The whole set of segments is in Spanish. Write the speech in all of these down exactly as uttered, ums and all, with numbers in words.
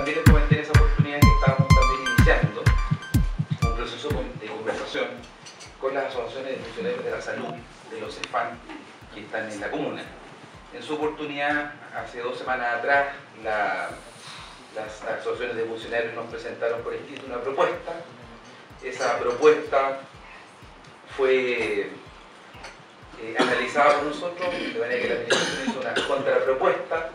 también les comenté en esa oportunidad que estábamos también iniciando un proceso de conversación con las asociaciones de funcionarios de la salud, de los CEFAM, que están en la comuna. En su oportunidad, hace dos semanas atrás, la, las asociaciones de funcionarios nos presentaron por escrito una propuesta. Esa propuesta fue eh, analizada por nosotros, de manera que la administración hizo una contrapropuesta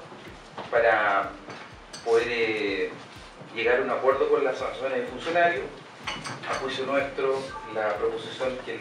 para poder eh, llegar a un acuerdo con las asociaciones de funcionarios. A juicio nuestro, la proposición que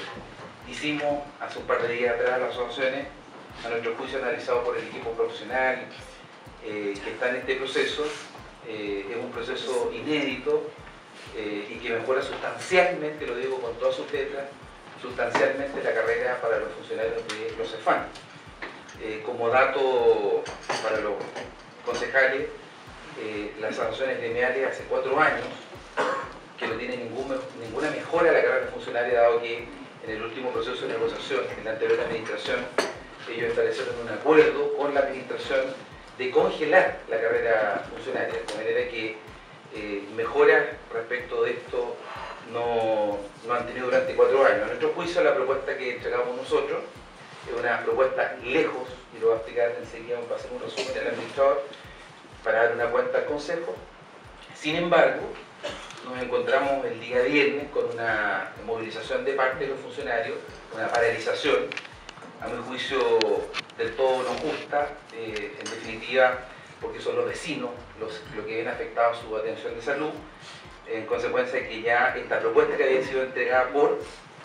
le hicimos hace un par de días atrás a las asociaciones, a nuestro juicio analizado por el equipo profesional eh, que está en este proceso, eh, es un proceso inédito eh, y que mejora sustancialmente, lo digo con todas sus letras, sustancialmente la carrera para los funcionarios de los CEFAM. Eh, como dato para los concejales, eh, las sanciones gremiales hace cuatro años que no tienen ningún, ninguna mejora a la carrera funcionaria, dado que en el último proceso de negociación, en la anterior administración, ellos establecieron un acuerdo con la administración de congelar la carrera funcionaria, de manera que eh, mejoras respecto de esto no, no han tenido durante cuatro años. A nuestro juicio, la propuesta que entregamos nosotros es una propuesta lejos, y lo va a explicar enseguida, va a hacer un resumen al administrador para dar una cuenta al Consejo. Sin embargo, nos encontramos el día viernes con una movilización de parte de los funcionarios, una paralización, a mi juicio del todo no justa, eh, en definitiva, porque son los vecinos los, los que ven afectados su atención de salud, en consecuencia de que ya esta propuesta que había sido entregada por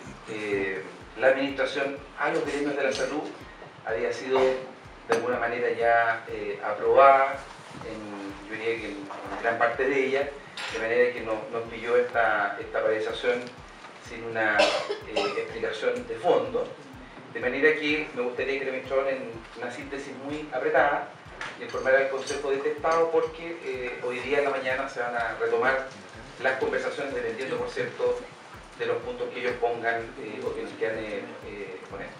eh, la administración a los gremios de la salud había sido de alguna manera ya eh, aprobada, en, yo diría que en, en gran parte de ella, de manera que nos, nos pilló esta, esta paralización sin una eh, explicación de fondo, de manera que me gustaría que el administrador, en una síntesis muy apretada, informar al Consejo de este Estado, porque eh, hoy día en la mañana se van a retomar las conversaciones, dependiendo, por cierto, de los puntos que ellos pongan eh, o que nos quieran eh, eh, poner.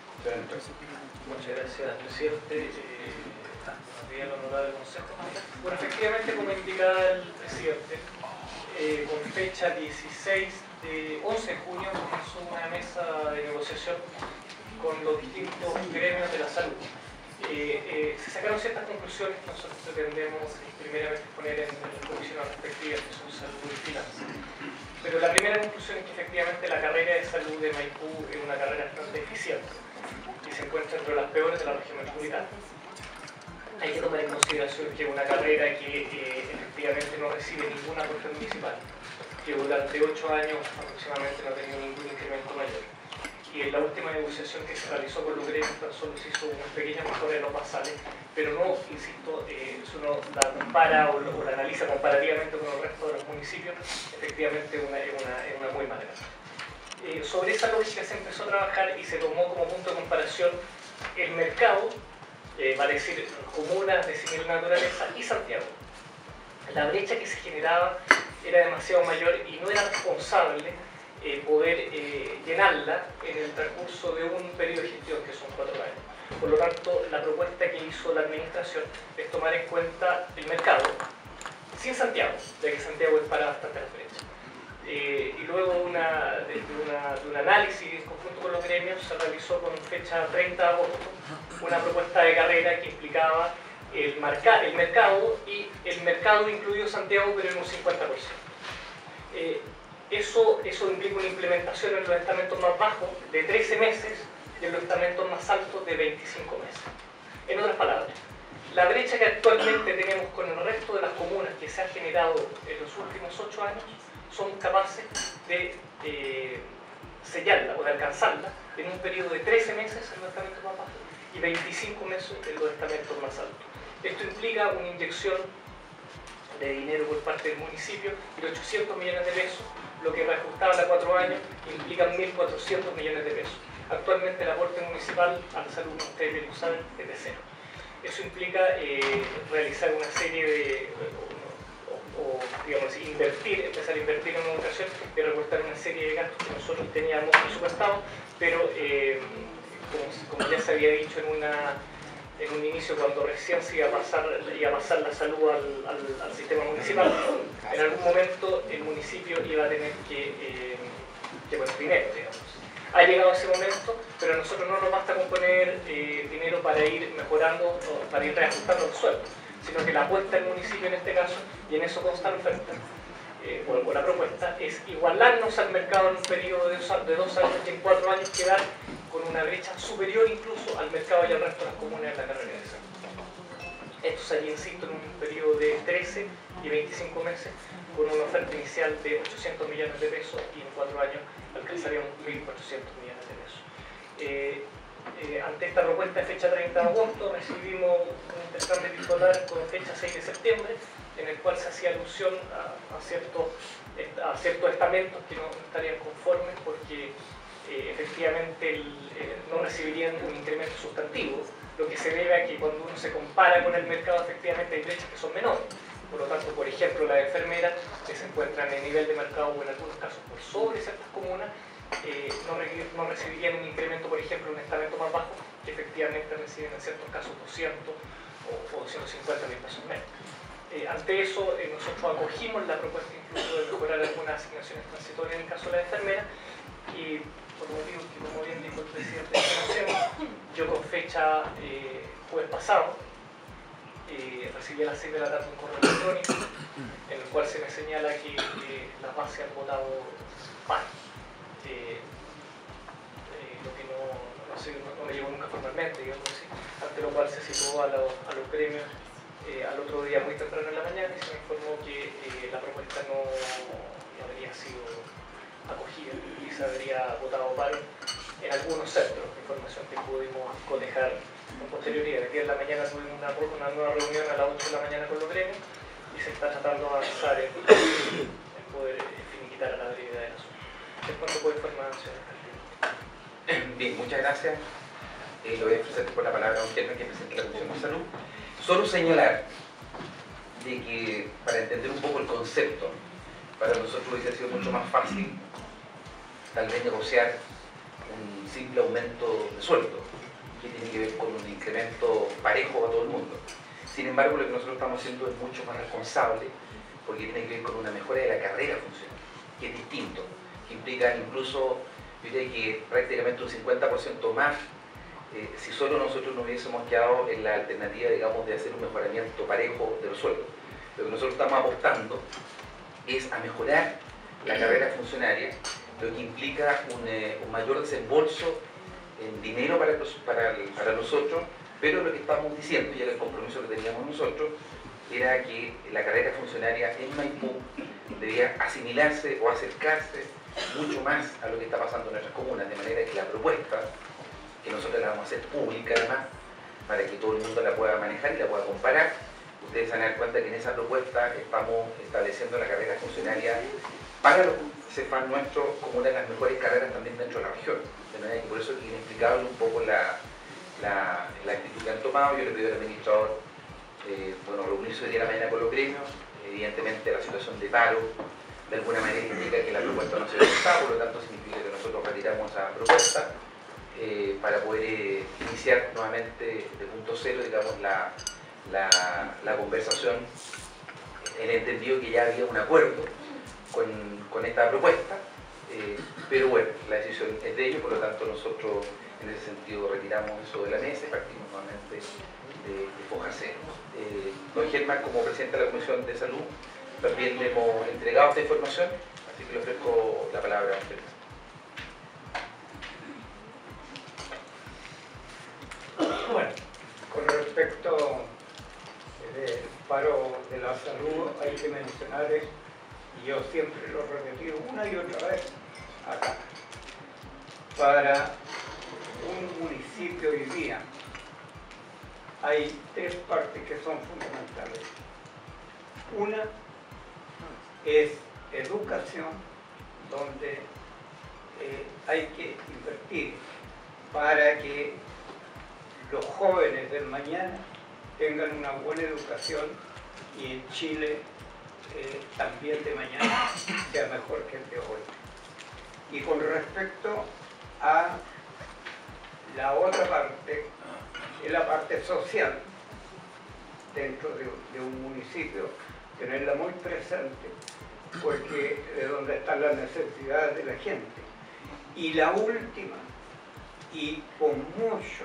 Muchas gracias, presidente. Eh, buenos días, honorable Consejo. Bueno, efectivamente, como indicaba el presidente, eh, con fecha dieciséis de once de junio comenzó una mesa de negociación con los distintos gremios de la salud. Eh, eh, se sacaron ciertas conclusiones que nosotros pretendemos primeramente poner en el comisionado respectivas, que son salud y finanzas. Pero la primera conclusión es que efectivamente la carrera de salud de Maipú es una carrera bastante eficiente y se encuentra entre las peores de la región metropolitana. Hay que tomar en consideración que es una carrera que eh, efectivamente no recibe ningún aporte municipal, que durante ocho años aproximadamente no ha tenido ningún incremento mayor. Y en la última negociación que se realizó con los gremios tan solo se hizo unas pequeñas mejoras en los basales, pero no, insisto, eh, si uno la compara o, o la analiza comparativamente con el resto de los municipios, efectivamente una, es, una, es una muy mala carrera. Eh, sobre esa lógica se empezó a trabajar y se tomó como punto de comparación el mercado, eh, vale decir, comunas de similar naturaleza, y Santiago. La brecha que se generaba era demasiado mayor y no era responsable eh, poder eh, llenarla en el transcurso de un periodo de gestión, que son cuatro años. Por lo tanto, la propuesta que hizo la administración es tomar en cuenta el mercado, sin Santiago, ya que Santiago es para bastante la brecha. Eh, y luego una, de, de una, de un análisis en conjunto con los gremios se realizó con fecha treinta de agosto una propuesta de carrera que implicaba el, marca, el mercado, y el mercado incluido Santiago, pero en un cincuenta por ciento. Eh, eso, eso implica una implementación en los estamentos más bajos de trece meses y en los estamentos más altos de veinticinco meses. En otras palabras, la brecha que actualmente tenemos con el resto de las comunas que se ha generado en los últimos ocho años son capaces de eh, sellarla o de alcanzarla en un periodo de trece meses en los estamentos más bajos y veinticinco meses en los estamentos más altos. Esto implica una inyección de dinero por parte del municipio de ochocientos millones de pesos, lo que reajustado a cuatro años implica mil cuatrocientos millones de pesos. Actualmente el aporte municipal a la salud, ustedes lo saben, es de cero. Eso implica eh, realizar una serie de, o, o digamos, invertir, empezar a invertir en una educación y recortar una serie de gastos que nosotros teníamos presupuestados, pero eh, como, como ya se había dicho en una en un inicio, cuando recién se iba a pasar, iba a pasar la salud al, al, al sistema municipal, municipal. En algún momento el municipio iba a tener que, eh, que poner dinero, digamos. Ha llegado ese momento, pero a nosotros no nos basta con poner eh, dinero para ir mejorando o para ir reajustando el sueldo, sino que la apuesta del municipio en este caso, y en eso consta la oferta, eh, o, o la propuesta, es igualarnos al mercado en un periodo de dos, de dos años y en cuatro años quedar con una brecha superior incluso al mercado y al resto de las comunas en la carrera de salud. Esto sería, insisto, en un periodo de trece y veinticinco meses, con una oferta inicial de ochocientos millones de pesos y en cuatro años alcanzaríamos mil cuatrocientos millones de pesos. Eh, eh, ante esta propuesta de fecha treinta de agosto recibimos un interesante titular con fecha seis de septiembre, en el cual se hacía alusión a, a, ciertos, a ciertos estamentos que no estarían conformes porque eh, efectivamente el, eh, no recibirían un incremento sustantivo, lo que se debe a que cuando uno se compara con el mercado efectivamente hay brechas que son menores. Por lo tanto, por ejemplo, las enfermeras que se encuentran en nivel de mercado o en algunos casos por sobre ciertas comunas eh, no, no recibirían un incremento, por ejemplo, en un estamento más bajo, que efectivamente reciben en ciertos casos doscientos o, o doscientos cincuenta mil pesos menos. Eh, ante eso, eh, nosotros acogimos la propuesta incluso de mejorar algunas asignaciones transitorias en el caso de la enfermera y por motivos que, como bien dijo el presidente de la Nación, yo con fecha eh, jueves pasado eh, recibí a las seis de la tarde un correo electrónico en el cual se me señala que eh, las bases han votado mal, eh, eh, lo que no, no, sé, no, no me llegó nunca formalmente, digamos así, ante lo cual se situó a, lo, a los gremios eh, al otro día muy temprano en la mañana y se me informó que eh, la propuesta no, no habría sido acogida y se habría votado paro en algunos centros, información que pudimos cotejar con posterioridad. El día de la mañana tuvimos una, una nueva reunión a las ocho de la mañana con los gremios y se está tratando de avanzar en, en poder finiquitar a la brevedad del asunto. ¿Es cuánto puede informar, señor alcalde? Bien, muchas gracias. Eh, le voy a ofrecer por la palabra a don Germán, que presenta la Comisión de Salud. Solo señalar de que, para entender un poco el concepto, para nosotros hubiese sido mucho más fácil tal vez negociar un simple aumento de sueldo, que tiene que ver con un incremento parejo a todo el mundo. Sin embargo, lo que nosotros estamos haciendo es mucho más responsable, porque tiene que ver con una mejora de la carrera funcional, que es distinto, que implica incluso, yo diría que prácticamente un cincuenta por ciento más, eh, si solo nosotros nos hubiésemos quedado en la alternativa, digamos, de hacer un mejoramiento parejo de los sueldos. Lo que nosotros estamos apostando es a mejorar la carrera funcionaria, lo que implica un, eh, un mayor desembolso en dinero para, los, para, para nosotros, pero lo que estamos diciendo, y era el compromiso que teníamos nosotros, era que la carrera funcionaria en Maipú debía asimilarse o acercarse mucho más a lo que está pasando en nuestras comunas, de manera que la propuesta, que nosotros la vamos a hacer pública además, para que todo el mundo la pueda manejar y la pueda comparar. Ustedes se van a dar cuenta que en esa propuesta estamos estableciendo la carrera funcionaria para los CEFAM nuestros como una de las mejores carreras también dentro de la región. De manera que por eso es inexplicable un poco la, la, la actitud que han tomado. Yo le pido al administrador eh, bueno, reunirse hoy día a la mañana con los gremios. Evidentemente la situación de paro de alguna manera indica que la propuesta no se está, por lo tanto significa que nosotros retiramos esa propuesta eh, para poder eh, iniciar nuevamente de punto cero, digamos, la, la, la conversación en el entendido que ya había un acuerdo con, con esta propuesta, eh, pero bueno, la decisión es de ellos, por lo tanto nosotros en ese sentido retiramos eso de la mesa y partimos nuevamente de, de foja cero. Eh, don Germán, como presidente de la Comisión de Salud, también le hemos entregado esta información, así que le ofrezco la palabra a usted. Bueno, con respecto del paro de la salud, hay que mencionar, y yo siempre lo he repetido una y otra vez acá, para un municipio hoy día hay tres partes que son fundamentales. Una es educación, donde eh, hay que invertir para que los jóvenes del mañana tengan una buena educación y en Chile eh, también de mañana sea mejor que el de hoy. Y con respecto a la otra parte, es la parte social dentro de, de un municipio, tenerla muy presente, porque es donde están las necesidades de la gente. Y la última, y con mucho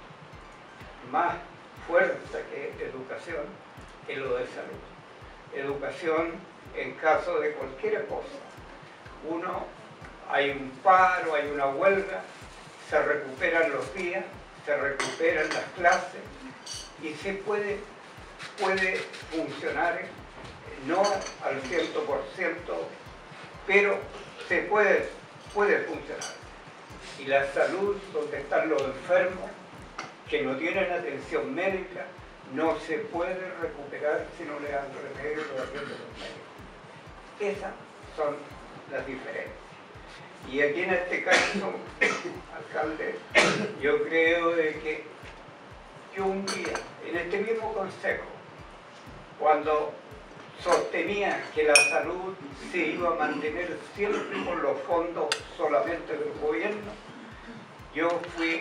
más fuerza que educación, es lo de salud. Educación en caso de cualquier cosa. Uno, hay un paro, hay una huelga, se recuperan los días, se recuperan las clases y se puede, puede funcionar, no al cien por ciento, pero se puede, puede funcionar. Y la salud, donde están los enfermos, que no tienen atención médica, no se puede recuperar si no le dan remedio o los médicos. Esas son las diferencias. Y aquí en este caso, alcalde, yo creo de que yo un día, en este mismo consejo, cuando sostenía que la salud se iba a mantener siempre con los fondos solamente del gobierno, yo fui,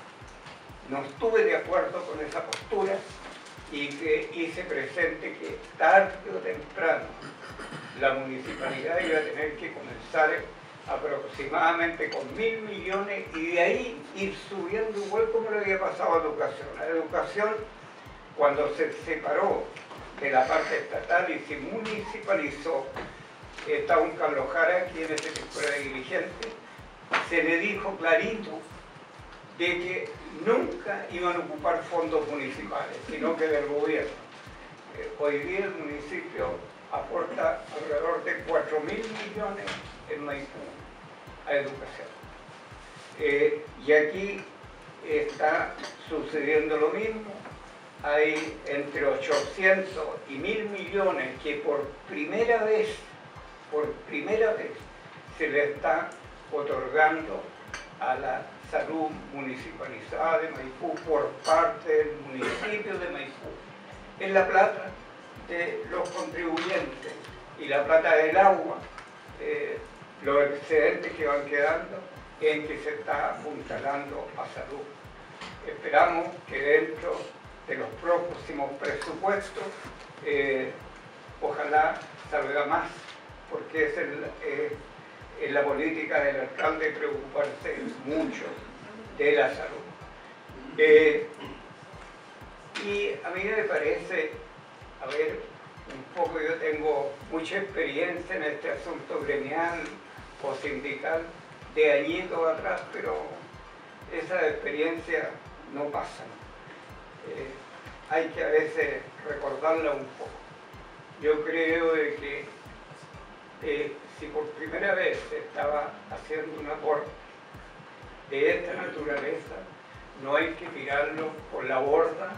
no estuve de acuerdo con esa postura y que hice presente que tarde o temprano la municipalidad iba a tener que comenzar aproximadamente con mil millones y de ahí ir subiendo igual como le había pasado a educación. La educación, cuando se separó de la parte estatal y se municipalizó, estaba un Carlos Jara, quien es el escuela de dirigente, se le dijo clarito de que nunca iban a ocupar fondos municipales, sino que del gobierno. Eh, hoy día el municipio aporta alrededor de cuatro mil millones en Maipú a educación. Eh, y aquí está sucediendo lo mismo. Hay entre ochocientos y mil millones que por primera vez, por primera vez, se le está otorgando a la salud municipalizada de Maipú por parte del municipio de Maipú. Es la plata de los contribuyentes y la plata del agua, eh, los excedentes que van quedando en que se está apuntalando a salud. Esperamos que dentro de los próximos presupuestos eh, ojalá salga más, porque es, el, eh, es la política del alcalde preocuparse mucho de la salud. Eh, y a mí me parece, a ver, un poco yo tengo mucha experiencia en este asunto gremial o sindical de añitos atrás, pero esas experiencias no pasan. Eh, hay que a veces recordarla un poco. Yo creo de que eh, si por primera vez se estaba haciendo un aporte de esta naturaleza, no hay que tirarlo por la borda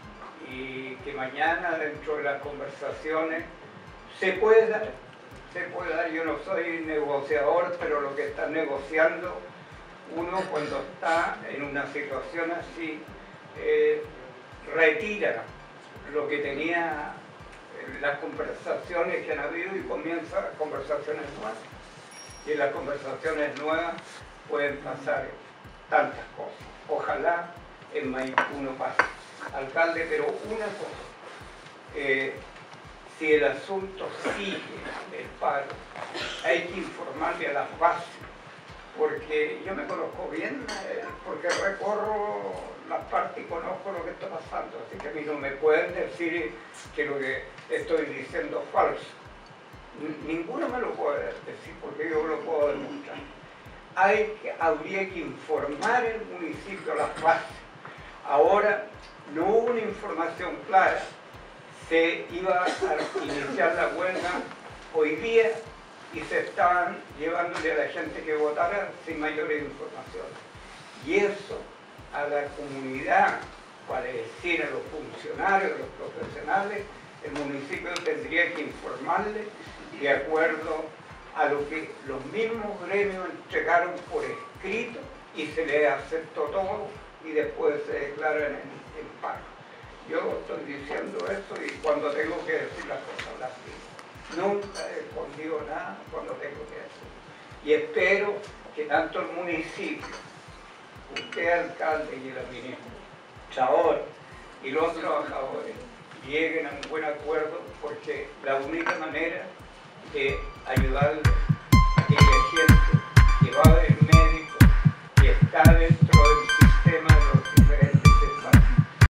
y que mañana dentro de las conversaciones se puede dar, se puede dar. Yo no soy negociador, pero lo que está negociando uno cuando está en una situación así, eh, retira lo que tenía las conversaciones que han habido y comienza conversaciones nuevas. Y en las conversaciones nuevas pueden pasar tantas cosas. Ojalá en Maipú no pase. Alcalde, pero una cosa, eh, si el asunto sigue, el paro, hay que informarle a las bases, porque yo me conozco bien, eh, porque recorro las partes y conozco lo que está pasando, así que a mí no me pueden decir que lo que estoy diciendo es falso. Ninguno me lo puede decir, porque yo lo puedo demostrar. Hay que, habría que informar el municipio a las bases. Ahora no hubo una información clara, se iba a iniciar la huelga hoy día y se estaban llevándole a la gente que votara sin mayores informaciones. Y eso a la comunidad, para decir a los funcionarios, a los profesionales, el municipio tendría que informarles de acuerdo a lo que los mismos gremios entregaron por escrito y se les aceptó todo y después se declaran en, en paro. Yo estoy diciendo eso y cuando tengo que decir las cosas las digo. Nunca he escondido nada cuando tengo que decir. Y espero que tanto el municipio, usted alcalde y el administrador y los trabajadores lleguen a un buen acuerdo, porque la única manera de ayudarles